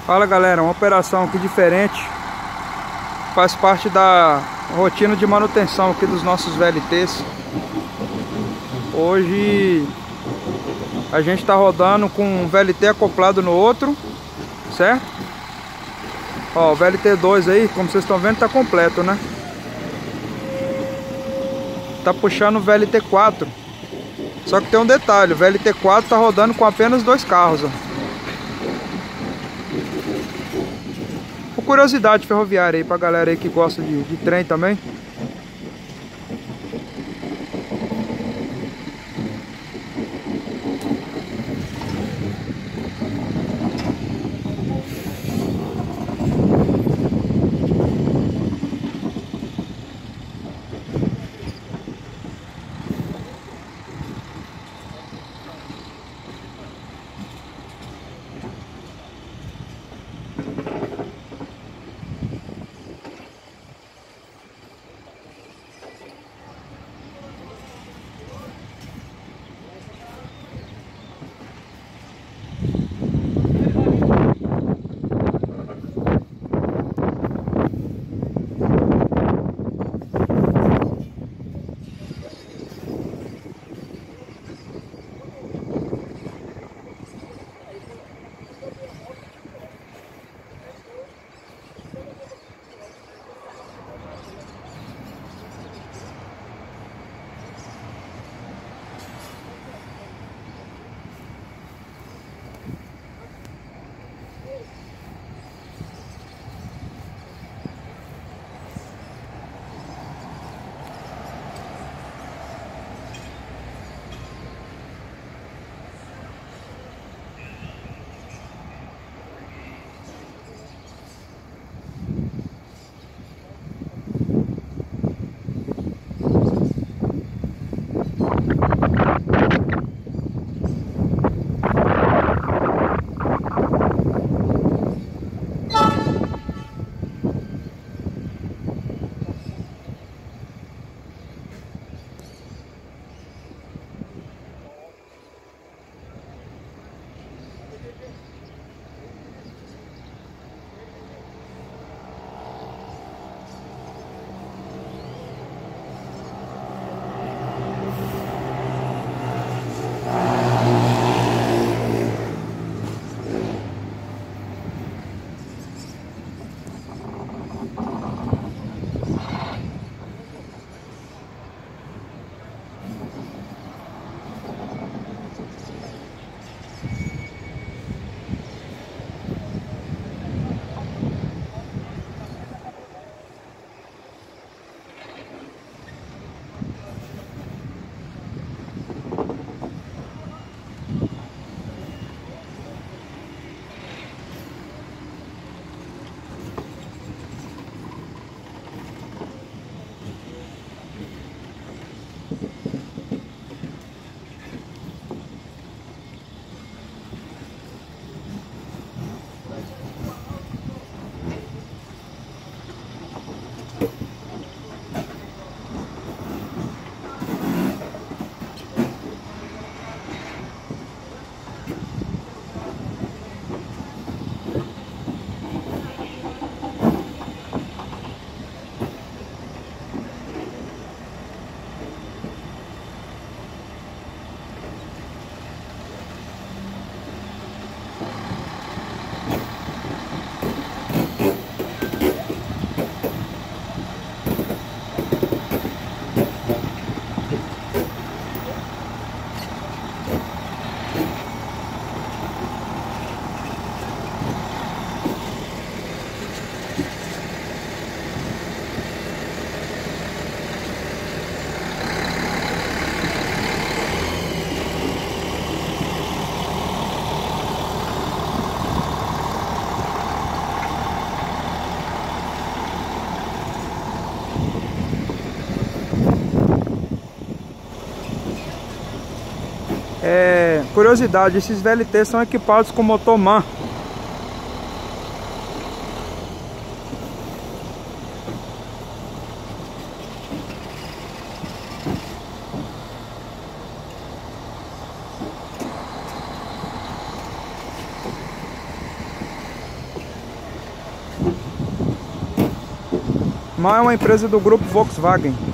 Fala galera, uma operação aqui diferente, faz parte da rotina de manutenção aqui dos nossos VLTs. Hoje a gente está rodando com um VLT acoplado no outro, certo? Ó, o VLT2 aí, como vocês estão vendo, tá completo, né? Tá puxando o VLT4. Só que tem um detalhe, o VLT4 tá rodando com apenas 2 carros, ó. Por curiosidade ferroviária aí pra galera aí que gosta de trem também. Curiosidade, esses VLT são equipados com motor MAN. MAN é uma empresa do grupo Volkswagen.